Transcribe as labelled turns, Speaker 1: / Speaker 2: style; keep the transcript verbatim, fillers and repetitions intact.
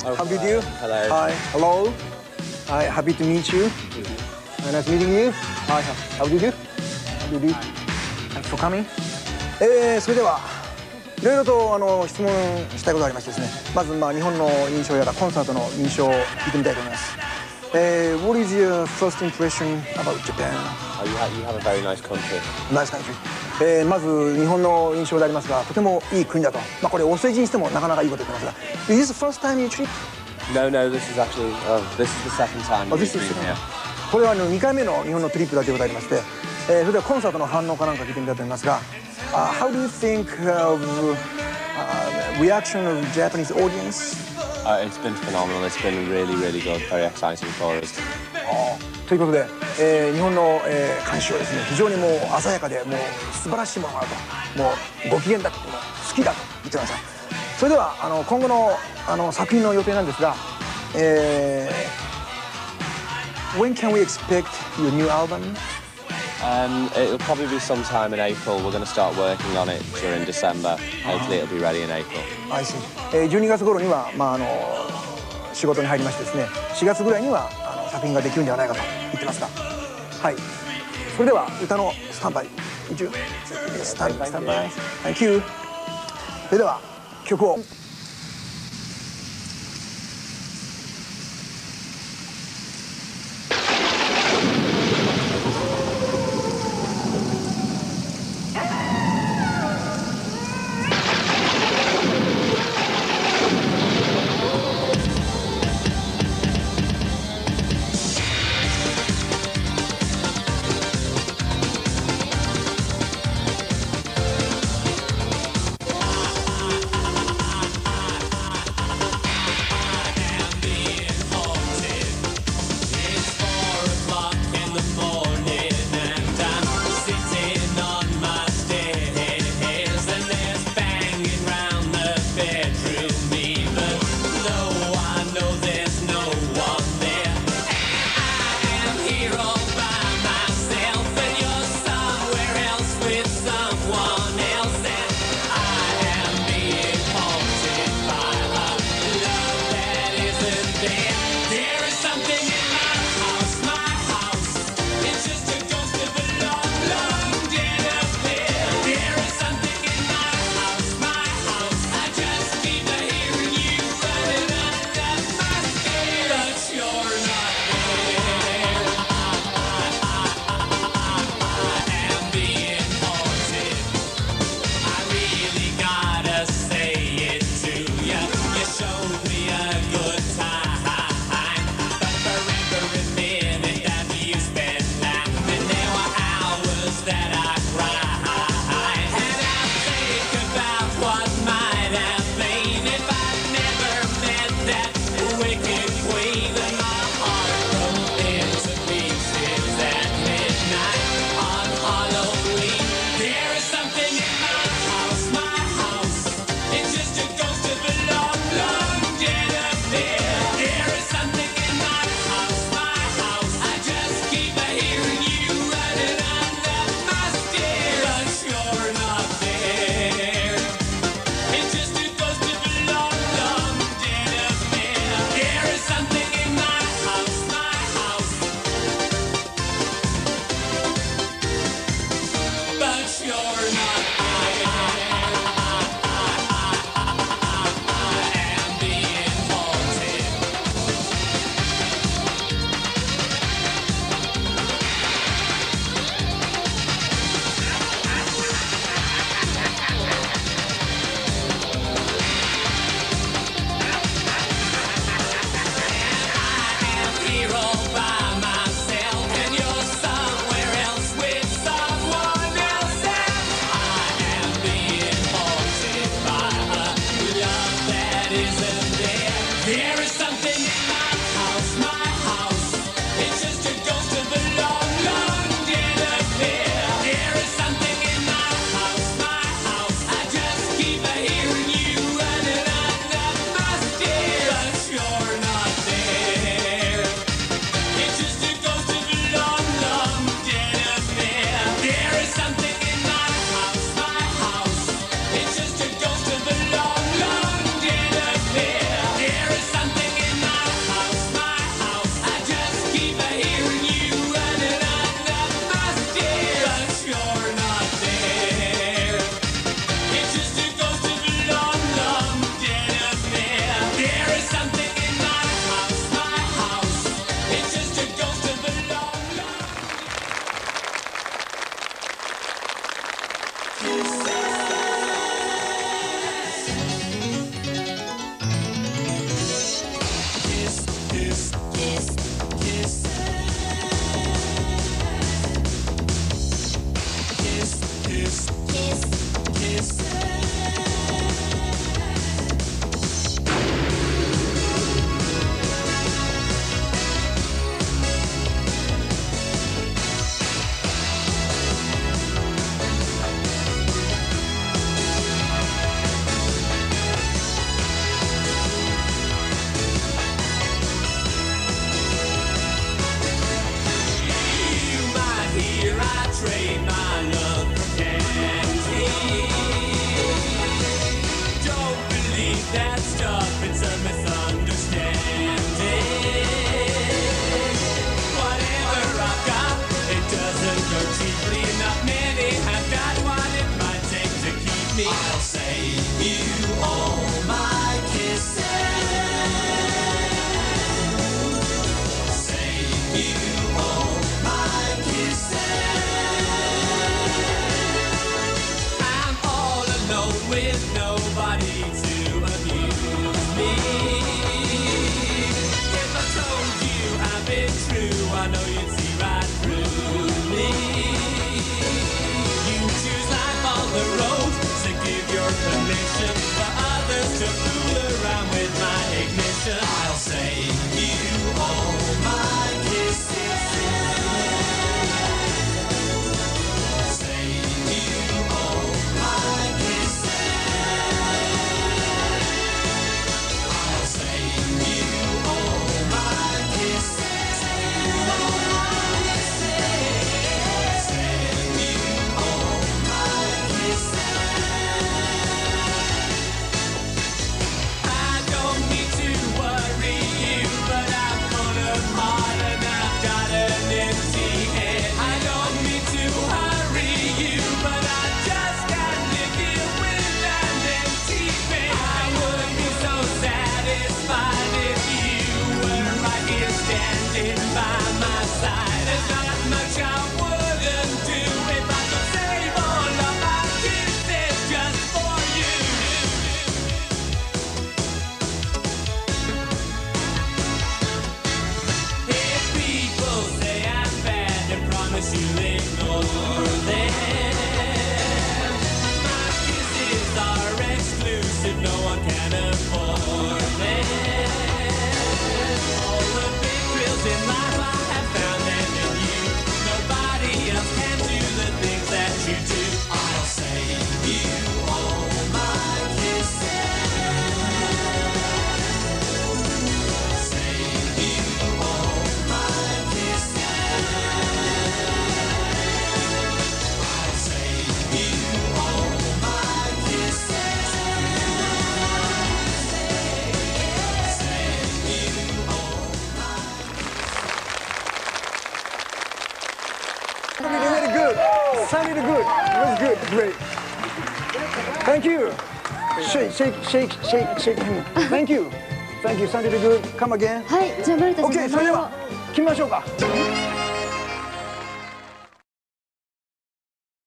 Speaker 1: Oh,
Speaker 2: How do you do?
Speaker 1: Hello.
Speaker 2: Hi. Hello. Hi. Happy to meet you. Nice meeting you. Hi. How do you do? How do you do? Thanks for coming. えー、それではいろいろとあの質問したいことがありましてですね。まずまあ日本の印象やらコンサートの印象を聞いてみたいと思います。えー、What is your first impression about Japan?
Speaker 1: Oh, you, ha you have a very nice country.
Speaker 2: Nice country. えー、まず日本の印象でありますが、とてもいい国だと。まあこれお世辞にしてもなかなかいいこと言ってますが。Is this the first time you trip?
Speaker 1: No, no, this is actually, oh, this is the second time
Speaker 2: Oh,
Speaker 1: we've
Speaker 2: this
Speaker 1: been
Speaker 2: is the second
Speaker 1: here.
Speaker 2: time. これはあのにかいめの日本のトリップだということでありまして、えー、それではコンサートの反応かなんか聞いてみたいと思いますが、uh, How do you think of uh, reaction of Japanese audience?
Speaker 1: Uh, it's been phenomenal. It's been really, really good. Very exciting for us.
Speaker 2: ということで、えー、日本の、えー、監視はですね、非常にもう鮮やかでもう素晴らしいものがあると、もうご機嫌だってもう好きだと言ってました。それではあの今後のあの作品の予定なんですが、えー、When can we expect your new album?
Speaker 1: Um, it'll probably be sometime in April. We're going to start working on it during December. Hopefully it'll be ready in April.
Speaker 2: I see. えー、じゅうにがつ頃にはまああの仕事に入りましてですね、しがつぐらいにはあの作品ができるんではないかと言ってますが、はい。それでは歌のスタンバイ。一応スタンバイ。スタンバイ。Thank you. それでは曲を。
Speaker 3: kiss, kiss, kiss. Trade my love for candy. Don't believe that stuff, it's a misunderstanding. Whatever I've got, it doesn't go cheaply. Not many have got what it might take to keep me. I'll save you all my kisses. Save you all my kisses. With nobody to amuse me. If I told you I've been true, I know you'd see right through me. You choose life on the road to give your permission for others to fool around with my ignition. I'll save you all my kisses. Save you all my kisses.
Speaker 2: Sounded good. It was good. Great. Thank you. Shake, shake, shake, shake, shake him. Thank you. Thank you. Sounded good. Come again.
Speaker 4: はい、じゃあ丸田さん。
Speaker 2: OK、それでは決めましょうか。